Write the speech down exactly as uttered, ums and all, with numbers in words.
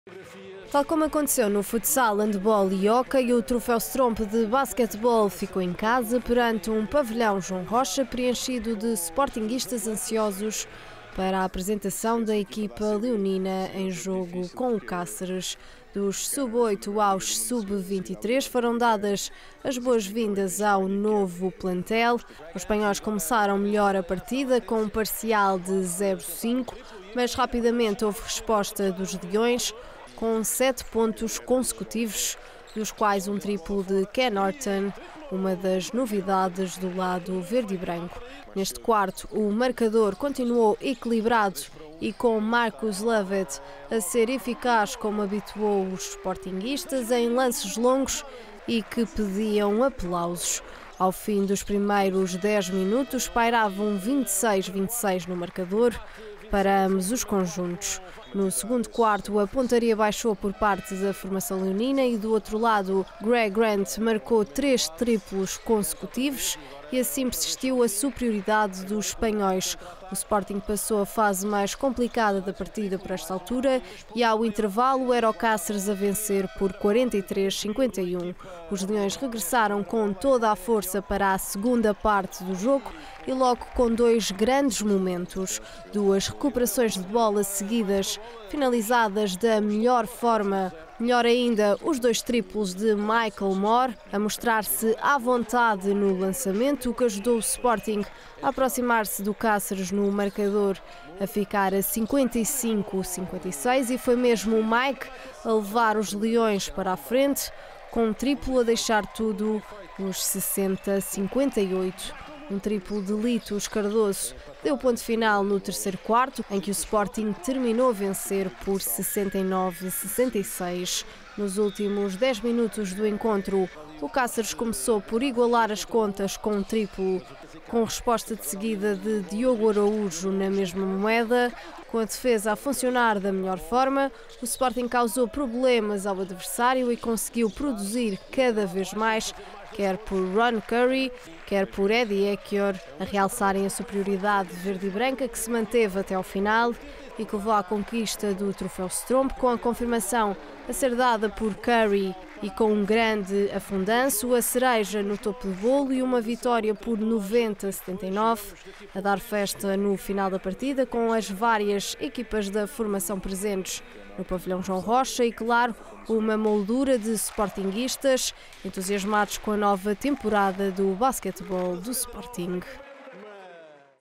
Tal como aconteceu no futsal, handball e hóquei, o troféu Strompe de basquetebol ficou em casa perante um pavilhão João Rocha preenchido de sportinguistas ansiosos para a apresentação da equipa leonina em jogo com o Cáceres. Dos sub oito aos sub vinte e três foram dadas as boas-vindas ao novo plantel. Os espanhóis começaram melhor a partida com um parcial de zero cinco, mas rapidamente houve resposta dos leões com sete pontos consecutivos, dos quais um triplo de Ken Norton, uma das novidades do lado verde e branco. Neste quarto, o marcador continuou equilibrado e com Marcus Lovett a ser eficaz como habituou os sportinguistas em lances longos e que pediam aplausos. Ao fim dos primeiros dez minutos, pairavam vinte e seis a vinte e seis no marcador para ambos os conjuntos. No segundo quarto, a pontaria baixou por parte da formação leonina e do outro lado, Greg Grant marcou três triplos consecutivos e assim persistiu a superioridade dos espanhóis. O Sporting passou a fase mais complicada da partida por esta altura e ao intervalo era o Cáceres a vencer por quarenta e três a cinquenta e um. Os leões regressaram com toda a força para a segunda parte do jogo e logo com dois grandes momentos, duas recuperações de bola seguidas, finalizadas da melhor forma. Melhor ainda, os dois triplos de Michael Moore a mostrar-se à vontade no lançamento, o que ajudou o Sporting a aproximar-se do Cáceres no marcador, a ficar a cinquenta e cinco a cinquenta e seis, e foi mesmo o Mike a levar os leões para a frente, com um triplo a deixar tudo nos sessenta a cinquenta e oito. Um triplo de Litos Cardoso deu ponto final no terceiro quarto, em que o Sporting terminou a vencer por sessenta e nove a sessenta e seis. Nos últimos dez minutos do encontro, o Cáceres começou por igualar as contas com um triplo, com resposta de seguida de Diogo Araújo na mesma moeda. Com a defesa a funcionar da melhor forma, o Sporting causou problemas ao adversário e conseguiu produzir cada vez mais, quer por Ron Curry, quer por Eddie Ekiyor, a realçarem a superioridade verde e branca que se manteve até ao final e que levou à conquista do troféu Strompe, com a confirmação a ser dada por Curry e com um grande afundanço, a cereja no topo do bolo e uma vitória por noventa a setenta e nove, a dar festa no final da partida com as várias equipas da formação presentes no pavilhão João Rocha e, claro, uma moldura de sportinguistas entusiasmados com a nova temporada do basquetebol do Sporting.